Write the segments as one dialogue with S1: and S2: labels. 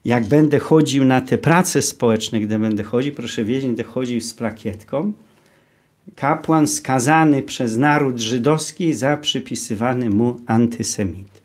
S1: jak będę chodził na te prace społeczne, gdy będę chodził, proszę wiedzieć, będę chodził z plakietką. Kapłan skazany przez naród żydowski za przypisywany mu antysemityzm.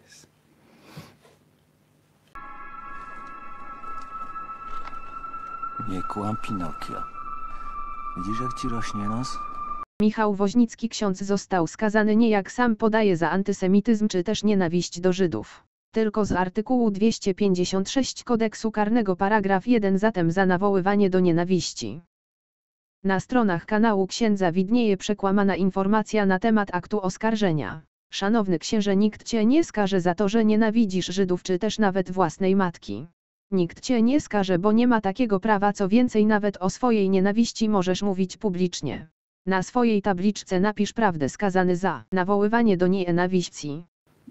S2: Nie kłam, Pinokio. Widzisz, jak ci rośnie nos?
S3: Michał Woźnicki, ksiądz, został skazany nie, jak sam podaje, za antysemityzm czy też nienawiść do Żydów, tylko z artykułu 256 Kodeksu Karnego paragraf 1, zatem za nawoływanie do nienawiści. Na stronach kanału księdza widnieje przekłamana informacja na temat aktu oskarżenia. Szanowny księże, nikt cię nie skaże za to, że nienawidzisz Żydów czy też nawet własnej matki. Nikt cię nie skaże, bo nie ma takiego prawa, co więcej, nawet o swojej nienawiści możesz mówić publicznie. Na swojej tabliczce napisz prawdę: skazany za nawoływanie do nienawiści.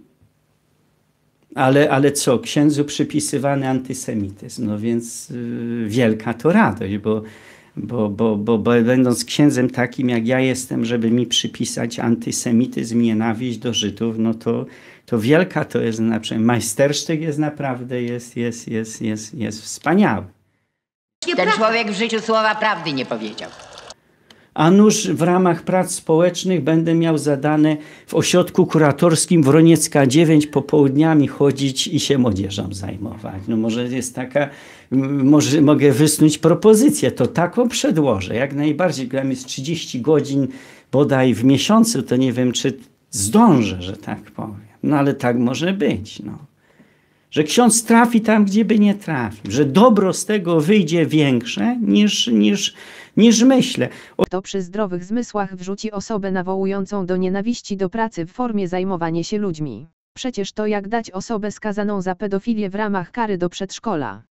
S1: Ale co? Księdzu przypisywany antysemityzm. No więc wielka to radość, bo będąc księdzem takim jak ja jestem, żeby mi przypisać antysemityzm, nienawiść do Żydów, no to wielka to jest, majstersztyk jest naprawdę, jest wspaniały.
S4: Ten człowiek w życiu słowa prawdy nie powiedział.
S1: A nuż w ramach prac społecznych będę miał zadane w ośrodku kuratorskim Wroniecka 9 popołudniami chodzić i się młodzieżą zajmować. No może jest taka, może mogę wysnuć propozycję, to taką przedłożę, jak najbardziej. Gram jest 30 godzin bodaj w miesiącu, to nie wiem, czy zdążę, że tak powiem. No ale tak może być, no. Że ksiądz trafi tam, gdzie by nie trafił, że dobro z tego wyjdzie większe niż myślę.
S3: Kto przy zdrowych zmysłach wrzuci osobę nawołującą do nienawiści do pracy w formie zajmowania się ludźmi? Przecież to jak dać osobę skazaną za pedofilię w ramach kary do przedszkola.